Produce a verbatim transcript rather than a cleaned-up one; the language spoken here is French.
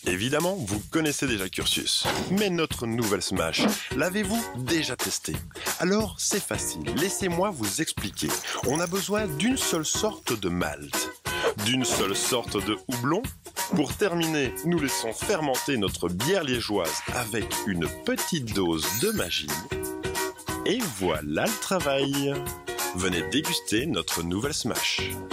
Évidemment, vous connaissez déjà Cursus. Mais notre nouvelle Smash, l'avez-vous déjà testé? Alors, c'est facile, laissez-moi vous expliquer. On a besoin d'une seule sorte de malt, d'une seule sorte de houblon. Pour terminer, nous laissons fermenter notre bière liégeoise avec une petite dose de magie. Et voilà le travail. Venez déguster notre nouvelle Smash.